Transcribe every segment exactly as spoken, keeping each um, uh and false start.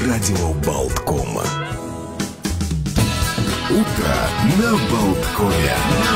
Радио Болткома. Утро на Болткове.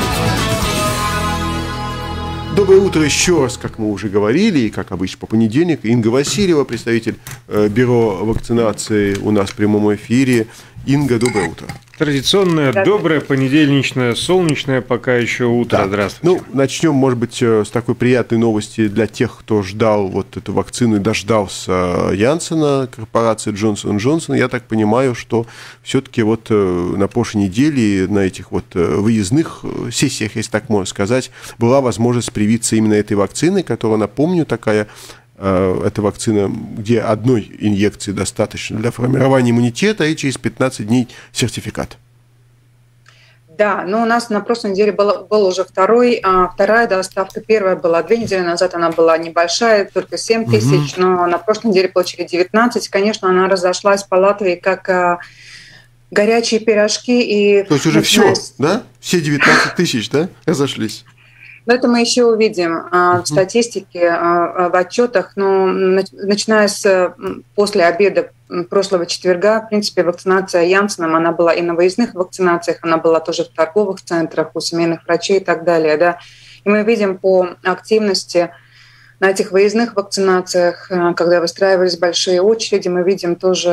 Доброе утро еще раз, как мы уже говорили, и как обычно по понедельник. Инга Васильева, представитель э, бюро вакцинации, у нас в прямом эфире. Инга, доброе утро. Традиционное, доброе, понедельничное, солнечное пока еще утро. Да. Здравствуйте. Ну, начнем, может быть, с такой приятной новости для тех, кто ждал вот эту вакцину и дождался Янсена, корпорации Джонсон энд Джонсон. Я так понимаю, что все-таки вот на прошлой неделе на этих вот выездных сессиях, если так можно сказать, была возможность привиться именно этой вакциной, которая, напомню, такая... Это вакцина, где одной инъекции достаточно для формирования иммунитета, и через пятнадцать дней сертификат. Да, но у нас на прошлой неделе был, был уже второй, а, вторая доставка. Первая была две недели назад, она была небольшая, только семь тысяч, угу. Но на прошлой неделе получили девятнадцать. Конечно, она разошлась по Латвии как а, горячие пирожки. И, то есть уже все, да? Все девятнадцать тысяч, да, разошлись? Но это мы еще увидим uh-huh. в статистике, в отчетах. Но начиная с после обеда прошлого четверга, в принципе, вакцинация Янсеном, она была и на выездных вакцинациях, она была тоже в торговых центрах, у семейных врачей и так далее. Да. И мы видим по активности на этих выездных вакцинациях, когда выстраивались большие очереди, мы видим тоже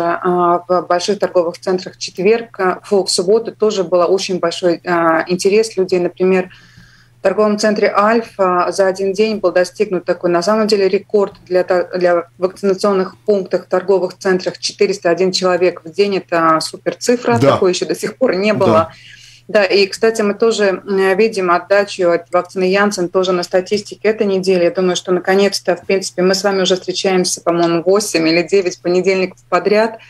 в больших торговых центрах в четверг, в субботу тоже был очень большой интерес людей, например, в торговом центре «Альфа» за один день был достигнут такой, на самом деле, рекорд для, для вакцинационных пунктов в торговых центрах. четыреста один человек в день – это супер цифра, да. Такой еще до сих пор не было. Да. Да, и, кстати, мы тоже видим отдачу от вакцины Янсен тоже на статистике этой недели. Я думаю, что наконец-то, в принципе, мы с вами уже встречаемся, по-моему, восемь или девять понедельников подряд.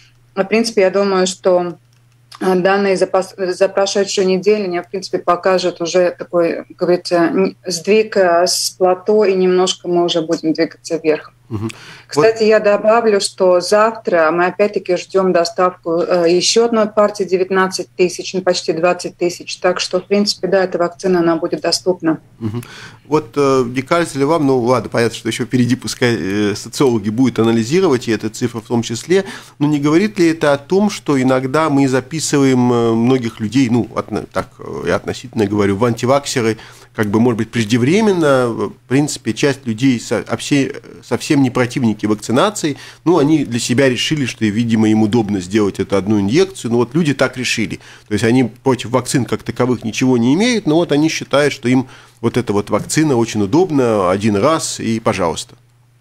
В принципе, я думаю, что... Данные за, за прошедшую неделю, они, в принципе, покажут уже такой, как говорится, сдвиг с плато, и немножко мы уже будем двигаться вверх. Угу. Кстати, вот. Я добавлю, что завтра мы опять-таки ждем доставку еще одной партии девятнадцать тысяч, ну, почти двадцать тысяч. Так что, в принципе, да, эта вакцина, она будет доступна. Угу. Вот не кажется ли вам, ну ладно, понятно, что еще впереди пускай социологи будут анализировать, и эта цифра в том числе, но не говорит ли это о том, что иногда мы записываем многих людей, ну, так я относительно говорю, в антиваксеры, как бы, может быть, преждевременно, в принципе, часть людей совсем не противники вакцинации, ну, они для себя решили, что, видимо, им удобно сделать эту одну инъекцию, ну, вот люди так решили, то есть они против вакцин как таковых ничего не имеют, но вот они считают, что им вот эта вот вакцина очень удобна, один раз и пожалуйста.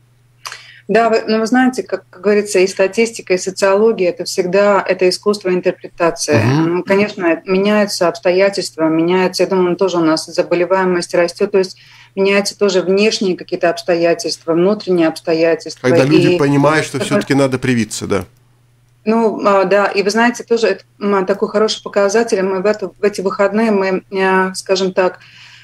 Да, вы, но вы знаете, как, как говорится, и статистика, и социология – это всегда это искусство интерпретации. Uh-huh. Конечно, меняются обстоятельства, меняются, я думаю, тоже у нас заболеваемость растет, то есть меняются тоже внешние какие-то обстоятельства, внутренние обстоятельства. Когда люди и... понимают, что все-таки надо привиться, да. Ну, да, и вы знаете, тоже это такой хороший показатель. Мы в, это, в эти выходные, мы, скажем так,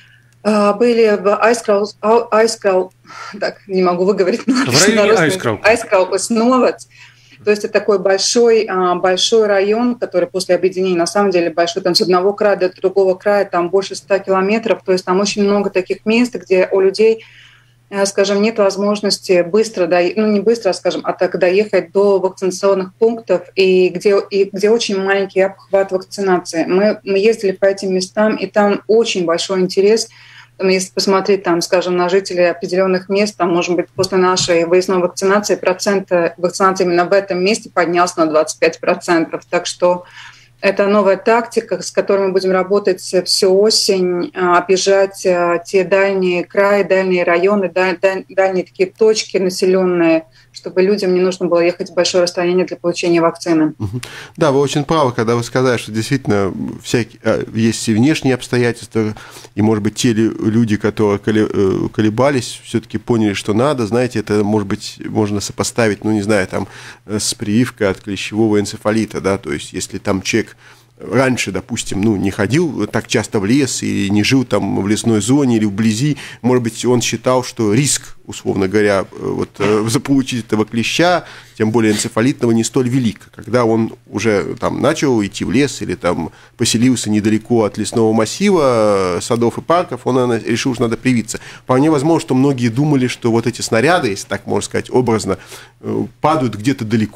были в Айскрал, Айскрал, так, не могу выговорить, но в районе Айскрал. Айскрал Основац. То есть это такой большой, большой район, который после объединения, на самом деле большой, там с одного края до другого края, там больше ста километров, то есть там очень много таких мест, где у людей, скажем, нет возможности быстро, ну не быстро, скажем, а так доехать до вакцинационных пунктов, и где, и где очень маленький обхват вакцинации. Мы, мы ездили по этим местам, и там очень большой интерес. Если посмотреть, там, скажем, на жителей определенных мест, там, может быть, после нашей выездной вакцинации процент вакцинации именно в этом месте поднялся на двадцать пять процентов. Так что это новая тактика, с которой мы будем работать всю осень, объезжать те дальние краи, дальние районы, дальние такие точки населенные, чтобы людям не нужно было ехать в большое расстояние для получения вакцины. Да, вы очень правы, когда вы сказали, что действительно всякие, есть и внешние обстоятельства, и, может быть, те люди, которые колебались, все-таки поняли, что надо, знаете, это, может быть, можно сопоставить, ну, не знаю, там, с прививкой от клещевого энцефалита, да, то есть, если там человек раньше, допустим, ну, не ходил так часто в лес и не жил там в лесной зоне или вблизи, может быть, он считал, что риск, условно говоря, вот, заполучить этого клеща, тем более энцефалитного, не столь велик. Когда он уже там начал идти в лес или там поселился недалеко от лесного массива, садов и парков, он решил, что надо привиться. Вполне возможно, что многие думали, что вот эти снаряды, если так можно сказать, образно, падают где-то далеко.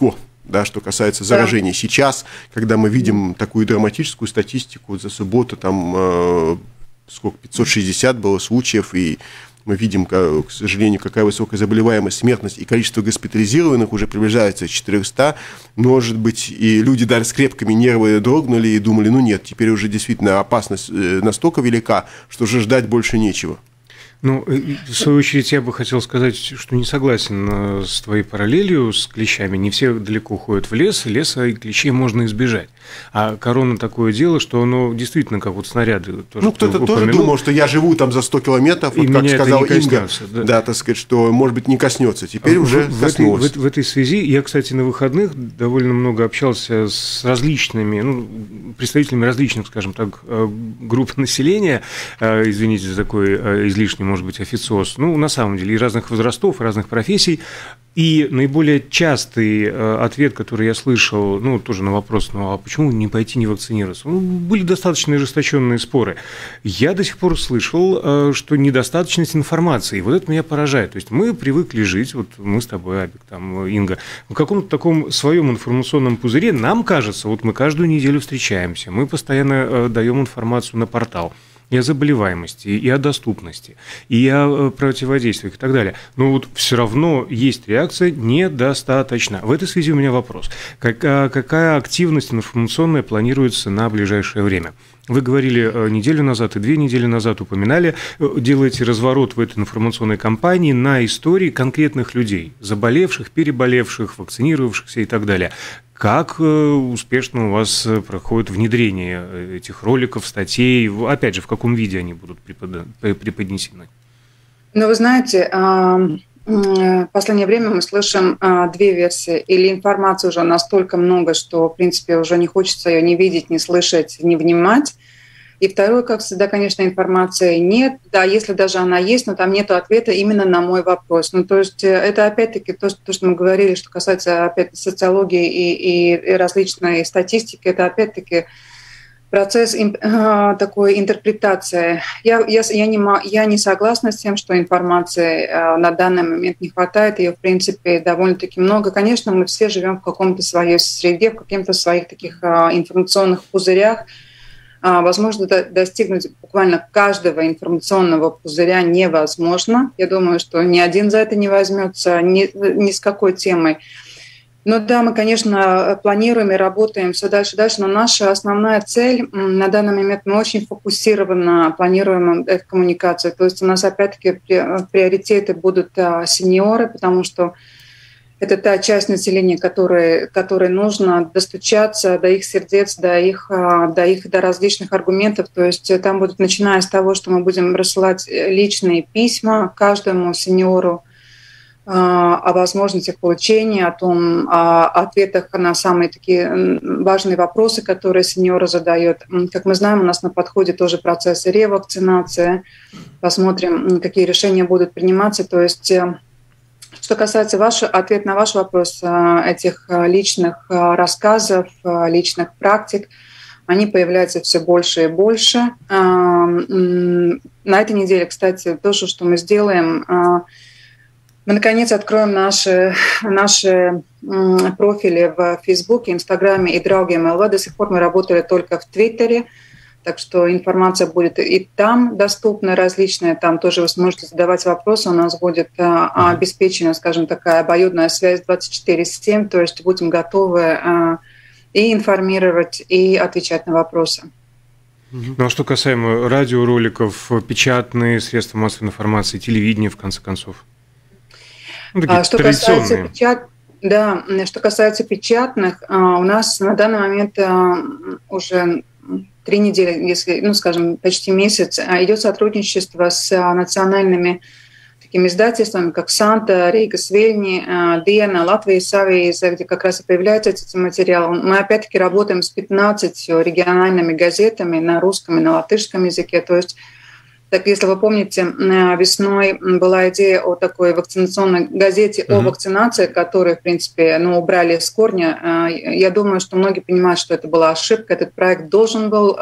да, что касается заражений. Да. Сейчас, когда мы видим такую драматическую статистику, за субботу там э, сколько, пятьсот шестьдесят было случаев, и мы видим, к сожалению, какая высокая заболеваемость, смертность, и количество госпитализированных уже приближается к четырёмстам. Может быть, и люди даже с крепкими нервами дрогнули и думали, ну нет, теперь уже действительно опасность настолько велика, что уже ждать больше нечего. Ну, в свою очередь, я бы хотел сказать, что не согласен с твоей параллелью с клещами. Не все далеко уходят в лес, леса и клещей можно избежать. А корона такое дело, что оно действительно как вот снаряды. То, ну, кто-то тоже думал, что я живу там за сто километров, вот как сказал Инга, да. да, так сказать, что, может быть, не коснется. Теперь а уже в, коснулось. В этой, в, в этой связи я, кстати, на выходных довольно много общался с различными, ну, представителями различных, скажем так, групп населения, извините за такой излишний, может быть, официоз, ну, на самом деле, и разных возрастов, и разных профессий. И наиболее частый ответ, который я слышал, ну, тоже на вопрос, ну, а почему не пойти не вакцинироваться? Ну, были достаточно ожесточенные споры. Я до сих пор слышал, что недостаточность информации, и вот это меня поражает. То есть мы привыкли жить, вот мы с тобой, Абик, там, Инга, в каком-то таком своем информационном пузыре, нам кажется, вот мы каждую неделю встречаемся, мы постоянно даем информацию на портал и о заболеваемости, и о доступности, и о противодействиях и так далее. Но вот все равно есть реакция недостаточно. В этой связи у меня вопрос. Какая, какая активность информационная планируется на ближайшее время? Вы говорили неделю назад и две недели назад упоминали, делаете разворот в этой информационной кампании на истории конкретных людей, заболевших, переболевших, вакцинировавшихся и так далее. Как успешно у вас проходит внедрение этих роликов, статей? Опять же, в каком виде они будут преподнесены? Ну, вы знаете, в последнее время мы слышим две версии. Или информации уже настолько много, что, в принципе, уже не хочется ее ни видеть, ни слышать, ни внимать. И второе, как всегда, конечно, информации нет. Да, если даже она есть, но там нет ответа именно на мой вопрос. Ну, то есть это опять-таки то, что, то, что мы говорили, что касается опять социологии и, и, и различной статистики, это опять-таки процесс э, такой интерпретации. Я, я, я, не, я не согласна с тем, что информации э, на данный момент не хватает. Ее, в принципе, довольно-таки много. Конечно, мы все живем в каком-то своей среде, в каких-то своих таких э, информационных пузырях. Возможно, достигнуть буквально каждого информационного пузыря невозможно. Я думаю, что ни один за это не возьмется, ни, ни с какой темой. Но да, мы, конечно, планируем и работаем все дальше и дальше, но наша основная цель на данный момент, мы очень фокусированно планируем эту коммуникацию. То есть у нас опять-таки приоритеты будут сеньоры, потому что это та часть населения, которой, которой нужно достучаться до их сердец, до их, до их до различных аргументов. То есть там будут, начиная с того, что мы будем рассылать личные письма каждому сеньору о возможностях получения, о том, о ответах на самые такие важные вопросы, которые сеньоры задают. Как мы знаем, у нас на подходе тоже процесс ревакцинации. Посмотрим, какие решения будут приниматься. То есть что касается вашего ответа на ваш вопрос, этих личных рассказов, личных практик, они появляются все больше и больше. На этой неделе, кстати, тоже, что мы сделаем, мы, наконец, откроем наши, наши профили в Фейсбуке, Инстаграме и Draugiem точка эл ви. До сих пор мы работали только в Твиттере. Так что информация будет и там доступна различная, там тоже вы сможете задавать вопросы, у нас будет а, обеспечена, скажем, такая обоюдная связь двадцать четыре семь, то есть будем готовы а, и информировать, и отвечать на вопросы. Ну а что касаемо радиороликов, печатные средства массовой информации, телевидение, в конце концов? Ну, такие что касается печат... Да, что касается печатных, у нас на данный момент уже три недели, если, ну, скажем, почти месяц, идет сотрудничество с национальными такими издательствами, как Санта, Рейгас Вельни, Диена, Латвия Савиеза, где как раз и появляются эти материалы. Мы опять-таки работаем с пятнадцатью региональными газетами на русском и на латышском языке. То есть, так, если вы помните, весной была идея о такой вакцинационной газете mm-hmm. о вакцинации, которую, в принципе, ну, убрали с корня. Я думаю, что многие понимают, что это была ошибка. Этот проект должен был,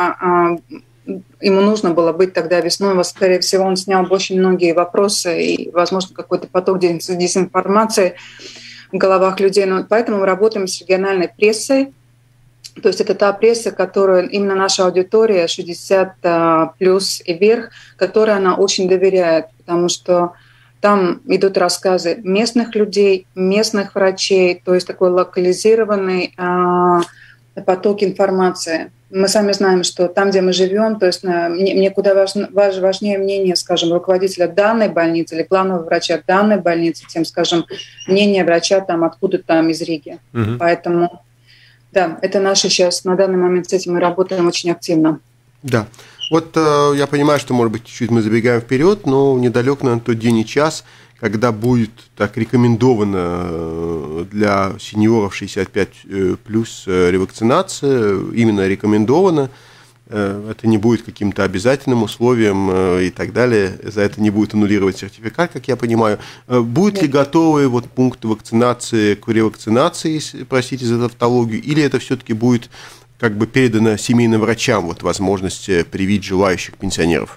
ему нужно было быть тогда весной. Скорее всего, он снял очень многие вопросы и, возможно, какой-то поток дезинформации. в головах людей. Но поэтому мы работаем с региональной прессой. То есть это та пресса, которую именно наша аудитория шестьдесят плюс и вверх, которой она очень доверяет, потому что там идут рассказы местных людей, местных врачей, то есть такой локализированный поток информации. Мы сами знаем, что там, где мы живем, то есть мне, мне куда важно, важнее мнение, скажем, руководителя данной больницы или главного врача данной больницы, чем, скажем, мнение врача там откуда-то там из Риги. Угу. Поэтому, да, это наше сейчас, на данный момент с этим мы работаем очень активно. Да. Вот э, я понимаю, что, может быть, чуть-чуть мы забегаем вперед, но недалек, наверное, тот день и час, когда будет так рекомендовано для сеньоров шестьдесят пять плюс ревакцинация, именно рекомендовано, это не будет каким-то обязательным условием и так далее, за это не будет аннулировать сертификат, как я понимаю. Будут ли готовы вот пункты вакцинации к ревакцинации, простите за тавтологию, или это все-таки будет как бы передано семейным врачам, вот возможность привить желающих пенсионеров?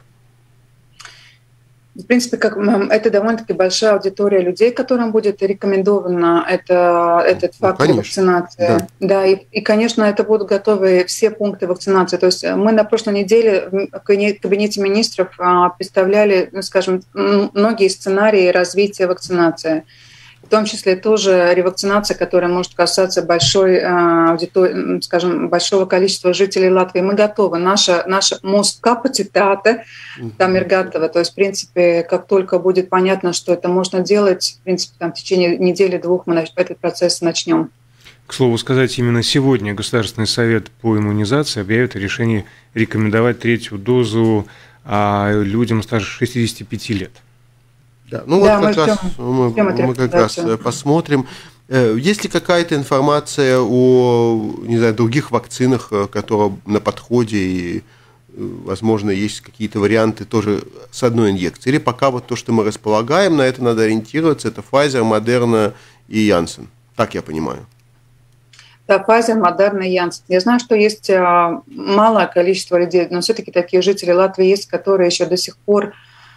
В принципе, как, это довольно-таки большая аудитория людей, которым будет рекомендовано это, этот фактор ну, вакцинации. Да, да и, и, конечно, это будут готовы все пункты вакцинации. То есть мы на прошлой неделе в кабинете министров представляли, скажем, многие сценарии развития вакцинации. В том числе тоже ревакцинация, которая может касаться большой аудитории, скажем, большого количества жителей Латвии. Мы готовы. Наша, наша мост-капацитата там Иргатова. То есть, в принципе, как только будет понятно, что это можно делать, в принципе, там, в течение недели-двух мы этот процесс начнем. К слову сказать, именно сегодня Государственный совет по иммунизации объявит о решении рекомендовать третью дозу людям старше шестидесяти пяти лет. Да, ну да, вот как, раз, мы, мы как раз посмотрим. Есть ли какая-то информация о, не знаю, других вакцинах, которые на подходе, и, возможно, есть какие-то варианты тоже с одной инъекцией? Или пока вот то, что мы располагаем, на это надо ориентироваться, это Pfizer, Moderna и Janssen, так я понимаю? Да, Pfizer, Moderna и Janssen. Я знаю, что есть малое количество людей, но все-таки такие жители Латвии есть, которые еще до сих пор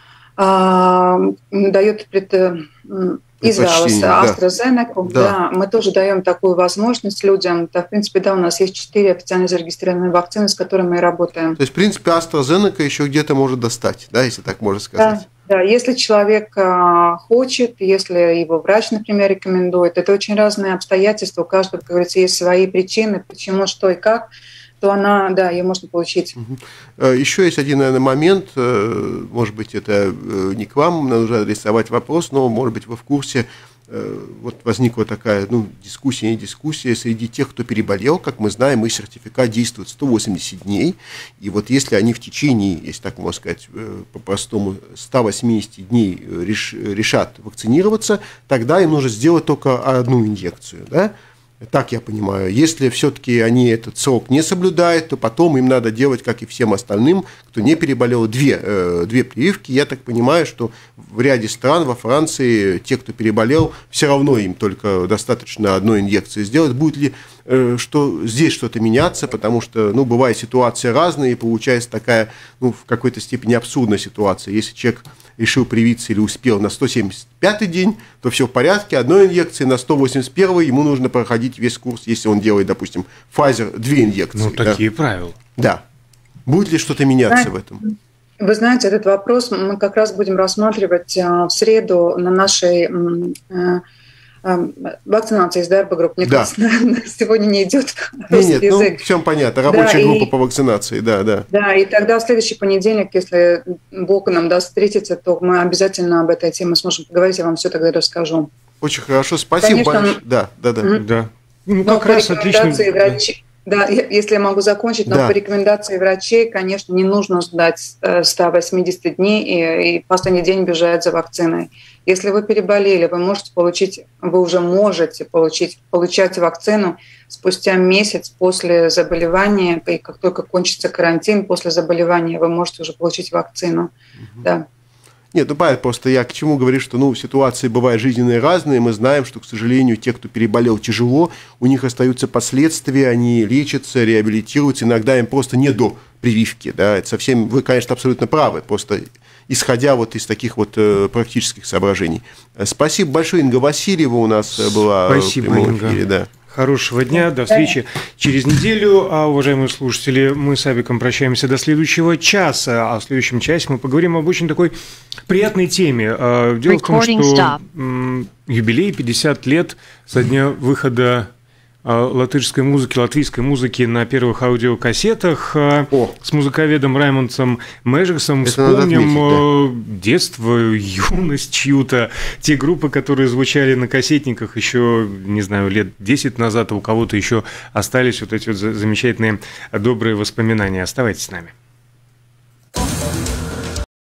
дает пред, Израилс, AstraZeneca. Да. Да, мы тоже даем такую возможность людям. Да, в принципе, да, у нас есть четыре официально зарегистрированные вакцины, с которыми мы работаем. То есть, в принципе, AstraZeneca еще где-то может достать, да, если так можно сказать. Да, да, если человек хочет, если его врач, например, рекомендует, это очень разные обстоятельства, у каждого, как говорится, есть свои причины, почему, что и как, то она, да, ее можно получить. Еще есть один, наверное, момент, может быть, это не к вам, нужно адресовать вопрос, но, может быть, вы в курсе, вот возникла такая, ну, дискуссия, не дискуссия, среди тех, кто переболел, как мы знаем, их сертификат действует сто восемьдесят дней, и вот если они в течение, если так можно сказать, по-простому, ста восьмидесяти дней реш, решат вакцинироваться, тогда им нужно сделать только одну инъекцию, да? Так я понимаю. Если все-таки они этот срок не соблюдают, то потом им надо делать, как и всем остальным, кто не переболел, две, э, две прививки. Я так понимаю, что в ряде стран, во Франции, те, кто переболел, все равно им только достаточно одной инъекции сделать. Будет ли э, что, здесь что-то меняться, потому что, ну, бывает ситуации разные, и получается такая, ну, в какой-то степени абсурдная ситуация. Если человек решил привиться или успел на сто семьдесят пятый день, то все в порядке, одной инъекции, на сто восемьдесят первый ему нужно проходить весь курс, если он делает, допустим, Pfizer, две инъекции. Ну, такие да? правила. Да. Будет ли что-то меняться в этом? Вы знаете, этот вопрос мы как раз будем рассматривать в среду на нашей вакцинации из дарба групп. Мне да. кажется, сегодня не идет русский нет, язык. Ну, всем понятно. Рабочая да, группа и, по вакцинации, да, да. Да, и тогда в следующий понедельник, если Бог нам даст встретиться, то мы обязательно об этой теме сможем поговорить, я вам все тогда расскажу. Очень хорошо, спасибо Конечно, большое. Да, да, да. Mm-hmm. да. Ну, как раз отлично. Врачи, да, если я могу закончить, но да. по рекомендации врачей, конечно, не нужно ждать ста восьмидесяти дней и, и последний день бежать за вакциной. Если вы переболели, вы можете получить, вы уже можете получить, получать вакцину спустя месяц после заболевания, и как только кончится карантин, после заболевания вы можете уже получить вакцину. Угу. Да. Нет, ну понятно, просто я к чему говорю, что ну, ситуации бывают жизненные разные, мы знаем, что, к сожалению, те, кто переболел тяжело, у них остаются последствия, они лечатся, реабилитируются, иногда им просто не до прививки, да, это совсем, вы, конечно, абсолютно правы, просто исходя вот из таких вот практических соображений. Спасибо большое, Инга Васильева у нас была Спасибо, в прямом Инга. эфире, да. Хорошего дня, до встречи через неделю. А, уважаемые слушатели, мы с Авиком прощаемся до следующего часа. А в следующем часе мы поговорим об очень такой приятной теме. Дело в том, что юбилей пятьдесят лет со дня выхода латышской музыки, латвийской музыки на первых аудиокассетах. О. С музыковедом Раймондсом Межиксом вспомним отметить, да. детство, юность чью-то, те группы, которые звучали на кассетниках еще, не знаю, лет десять назад, а у кого-то еще остались вот эти вот замечательные добрые воспоминания. Оставайтесь с нами.